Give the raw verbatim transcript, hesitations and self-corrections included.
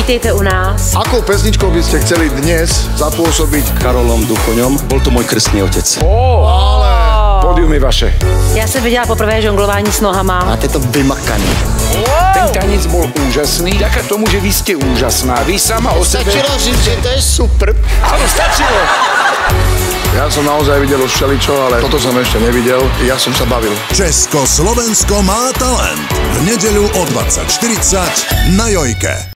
vítejte u nás. Akou pesničkou by ste chceli dnes zapôsobiť? Karolom Duchoňom, bol to môj krstný otec. Ó, ale pódium je vaše. Já jsem viděla poprvé žonglování s nohama. Máte to vymakaný. Ten tanec bol úžasný, ďaká tomu, že vy ste úžasná. Vy sama o sebe... Stačilo říct, že to je super. Áno, stačilo. Ja som naozaj videl už všeličo, ale toto som ešte nevidel. Ja som sa bavil. Československo má talent. V nedeľu o dvadsať štyridsať na Jojke.